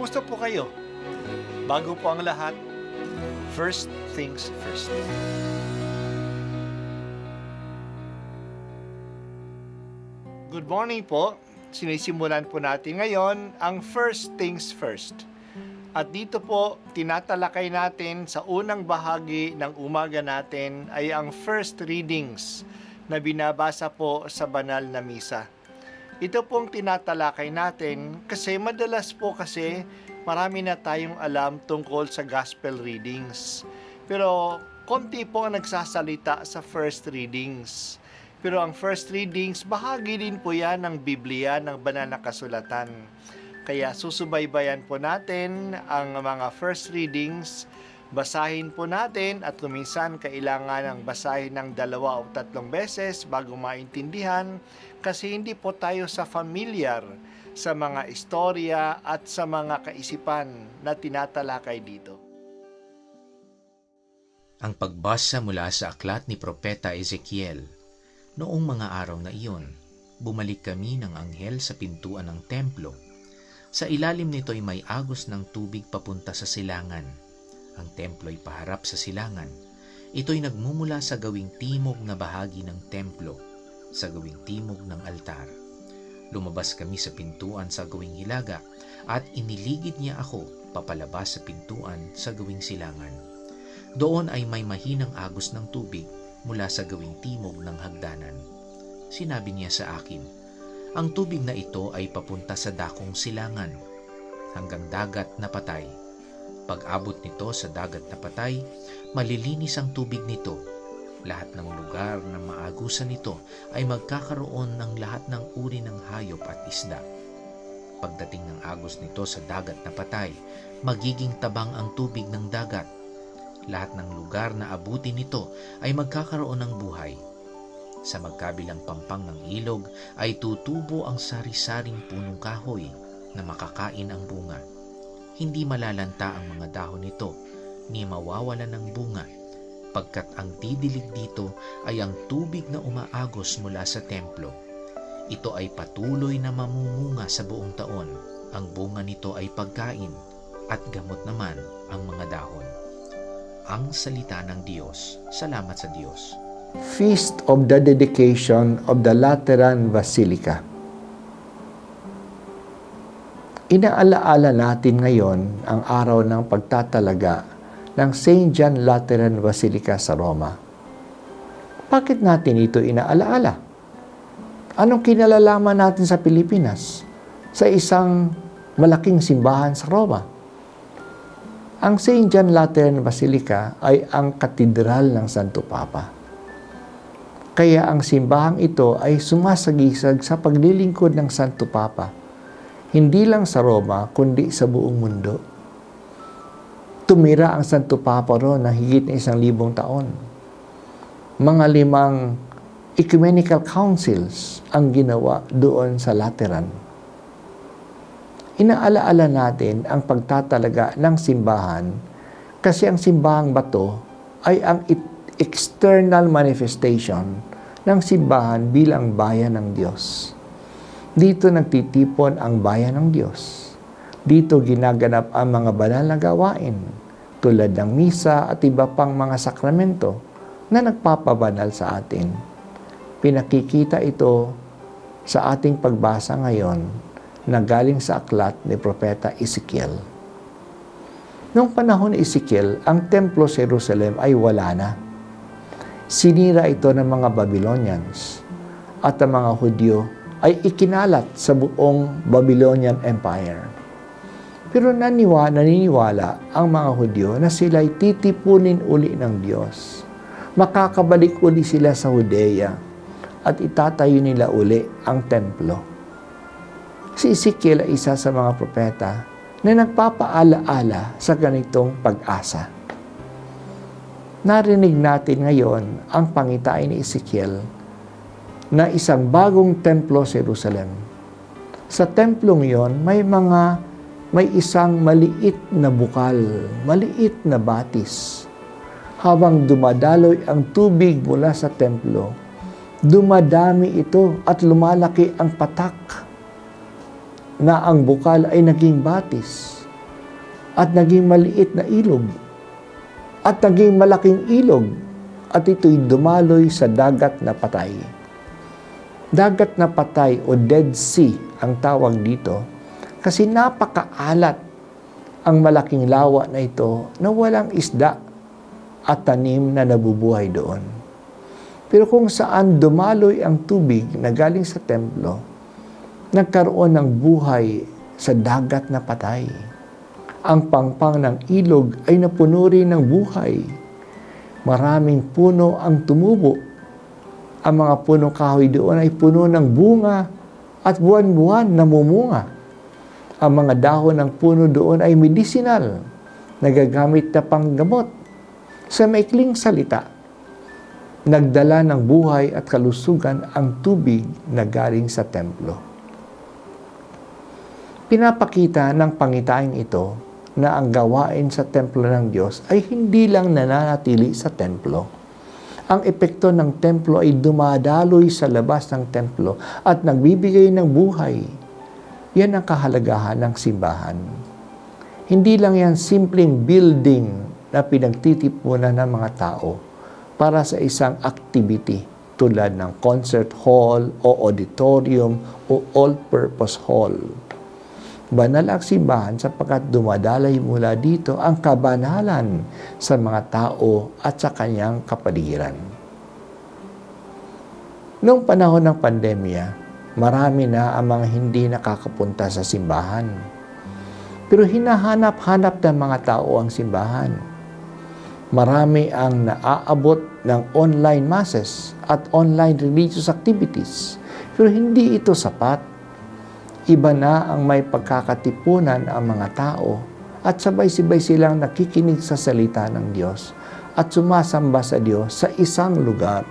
Kumusta po kayo? Bago po ang lahat, first things first. Good morning po. Sinisimulan po natin ngayon ang first things first. At dito po, tinatalakay natin sa unang bahagi ng umaga natin ay ang first readings na binabasa po sa banal na misa. Ito pong tinatalakay natin kasi madalas po marami na tayong alam tungkol sa gospel readings. Pero konti po ang nagsasalita sa first readings. Pero ang first readings, bahagi din po yan ng Biblia, ng banal na kasulatan. Kaya susubaybayan po natin ang mga first readings, basahin po natin at kuminsan kailangan ng basahin ng 2 o 3 beses bago maintindihan kasi hindi po tayo familiar sa mga istorya at sa mga kaisipan na tinatalakay dito. Ang pagbasa mula sa aklat ni Propeta Ezekiel. Noong mga araw na iyon, bumalik kami ng anghel sa pintuan ng templo. Sa ilalim nito ay may agos ng tubig papunta sa silangan. Ang templo ay paharap sa silangan. Ito'y nagmumula sa gawing timog na bahagi ng templo, sa gawing timog ng altar. Lumabas kami sa pintuan sa gawing hilaga at iniligid niya ako papalabas sa pintuan sa gawing silangan. Doon ay may mahinang agos ng tubig mula sa gawing timog ng hagdanan. Sinabi niya sa akin, ang tubig na ito ay papunta sa dakong silangan, hanggang dagat na patay. Pag-abot nito sa dagat na patay, malilinis ang tubig nito. Lahat ng lugar na maagusan nito ay magkakaroon ng lahat ng uri ng hayop at isda. Pagdating ng agos nito sa dagat na patay, magiging tabang ang tubig ng dagat. Lahat ng lugar na abutin nito ay magkakaroon ng buhay. Sa magkabilang pampang ng ilog ay tutubo ang sari-saring punong kahoy na makakain ang bunga. Hindi malalanta ang mga dahon nito, ni mawawala ng bunga, pagkat ang didilig dito ay ang tubig na umaagos mula sa templo. Ito ay patuloy na mamumunga sa buong taon. Ang bunga nito ay pagkain at gamot naman ang mga dahon. Ang salita ng Diyos. Salamat sa Diyos. Feast of the Dedication of the Lateran Basilica. Inaalaala natin ngayon ang araw ng pagtatalaga ng St. John Lateran Basilica sa Roma. Bakit natin ito inaalaala? Anong kinalalaman natin sa Pilipinas sa isang malaking simbahan sa Roma? Ang St. John Lateran Basilica ay ang katedral ng Santo Papa. Kaya ang simbahang ito ay sumasagisag sa paglilingkod ng Santo Papa, hindi lang sa Roma, kundi sa buong mundo. Tumira ang Santo Papa roon na higit na 1,000 taon. Mga 5 ecumenical councils ang ginawa doon sa Lateran. Inaalaala natin ang pagtatalaga ng simbahan kasi ang simbahang bato ay ang external manifestation ng simbahan bilang bayan ng Diyos. Dito nagtitipon ang bayan ng Diyos. Dito ginaganap ang mga banal na gawain tulad ng misa at iba pang mga sakramento na nagpapabanal sa atin. Pinakikita ito sa ating pagbasa ngayon na galing sa aklat ni Propeta Ezekiel. Noong panahon ni Ezekiel, ang templo sa Jerusalem ay wala na. Sinira ito ng mga Babylonians at ang mga Hudyo ay ikinalat sa buong Babylonian Empire. Pero naniniwala ang mga Hudyo na sila'y titipunin uli ng Diyos. Makakabalik uli sila sa Judea at itatayo nila uli ang templo. Si Ezekiel ay isa sa mga propeta na nagpapaalaala sa ganitong pag-asa. Narinig natin ngayon ang pangitain ni Ezekiel na isang bagong templo sa Jerusalem. Sa templong yon may isang maliit na bukal, maliit na batis. Habang dumadaloy ang tubig mula sa templo, dumadami ito at lumalaki ang patak na ang bukal ay naging batis at naging maliit na ilog at naging malaking ilog at ito'y dumaloy sa dagat na patay. Dagat na patay o Dead Sea ang tawag dito kasi napakaalat ang malaking lawa na ito na walang isda at tanim na nabubuhay doon. Pero kung saan dumaloy ang tubig na galing sa templo, nagkaroon ng buhay sa dagat na patay. Ang pangpang ng ilog ay napuno rin ng buhay. Maraming puno ang tumubo. Ang mga punong kahoy doon ay puno ng bunga at buwan-buwan namumunga. Ang mga dahon ng puno doon ay medicinal, nagagamit na panggamot. Sa maikling salita, nagdala ng buhay at kalusugan ang tubig na galing sa templo. Pinapakita ng pangitaing ito na ang gawain sa templo ng Diyos ay hindi lang nananatili sa templo. Ang epekto ng templo ay dumadaloy sa labas ng templo at nagbibigay ng buhay. Yan ang kahalagahan ng simbahan. Hindi lang yan simpleng building na pinagtitipunan ng mga tao para sa isang activity tulad ng concert hall o auditorium o all-purpose hall. Banal ang simbahan sapagkat dumadalay mula dito ang kabanalan sa mga tao at sa kanyang kapaligiran. Noong panahon ng pandemya, marami na ang mga hindi nakakapunta sa simbahan. Pero hinahanap-hanap ng mga tao ang simbahan. Marami ang naaabot ng online masses at online religious activities. Pero hindi ito sapat. Iba na ang may pagkakatipunan ang mga tao at sabay-sabay silang nakikinig sa salita ng Diyos at sumasamba sa Diyos sa isang lugar.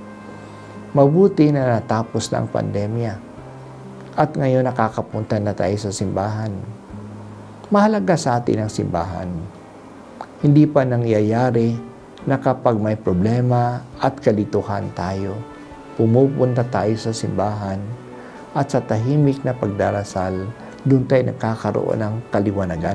Mabuti na natapos na ang pandemya at ngayon nakakapunta na tayo sa simbahan. Mahalaga sa atin ang simbahan. Hindi pa nangyayari na kapag may problema at kalituhan tayo, pumupunta tayo sa simbahan at sa tahimik na pagdarasal, doon tayo nagkakaroon ng kaliwanagan.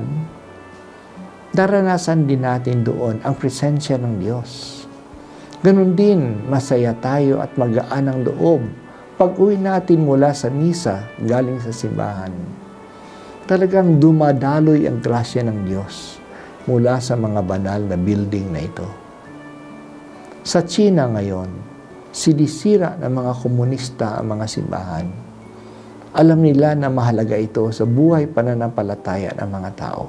Daranasan din natin doon ang presensya ng Diyos. Ganon din, masaya tayo at magaan ang loob pag-uwi natin mula sa misa galing sa simbahan. Talagang dumadaloy ang grasya ng Diyos mula sa mga banal na building na ito. Sa China ngayon, sinisira ng mga komunista ang mga simbahan. Alam nila na mahalaga ito sa buhay pananampalataya ng mga tao.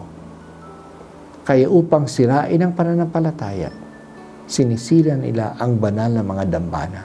Kaya upang sirain ang pananampalataya, sinisira nila ang banal na mga dambana.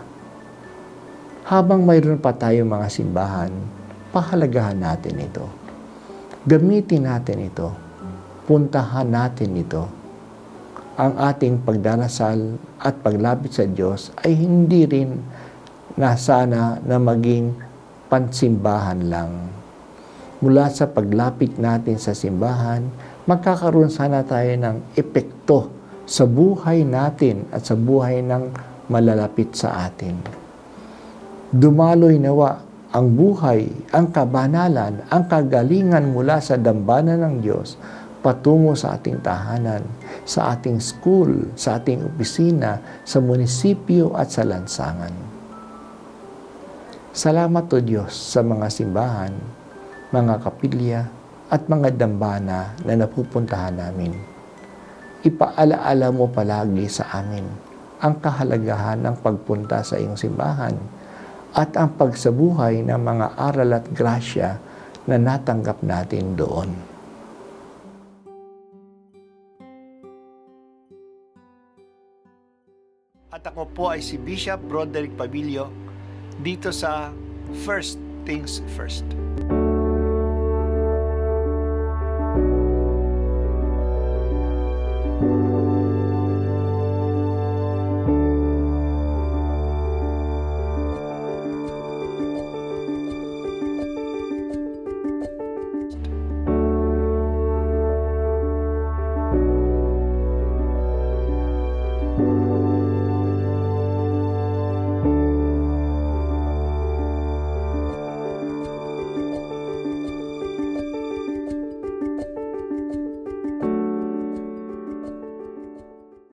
Habang mayroon pa tayong mga simbahan, pahalagahan natin ito. Gamitin natin ito. Puntahan natin ito. Ang ating pagdarasal at paglapit sa Diyos ay hindi rin sana na maging pansimbahan lang. Mula sa paglapit natin sa simbahan, magkakaroon sana tayo ng epekto sa buhay natin at sa buhay ng malalapit sa atin. Dumaloy nawa ang buhay, ang kabanalan, ang kagalingan mula sa dambana ng Diyos patungo sa ating tahanan, sa ating school, sa ating opisina, sa munisipyo at sa lansangan. Salamat o Diyos sa mga simbahan, mga kapilya at mga dambana na napupuntahan namin. Ipaalaala mo palagi sa amin ang kahalagahan ng pagpunta sa iyong simbahan at ang pagsabuhay ng mga aral at grasya na natanggap natin doon. At ako po ay si Bishop Broderick Pabilio dito sa First Things First.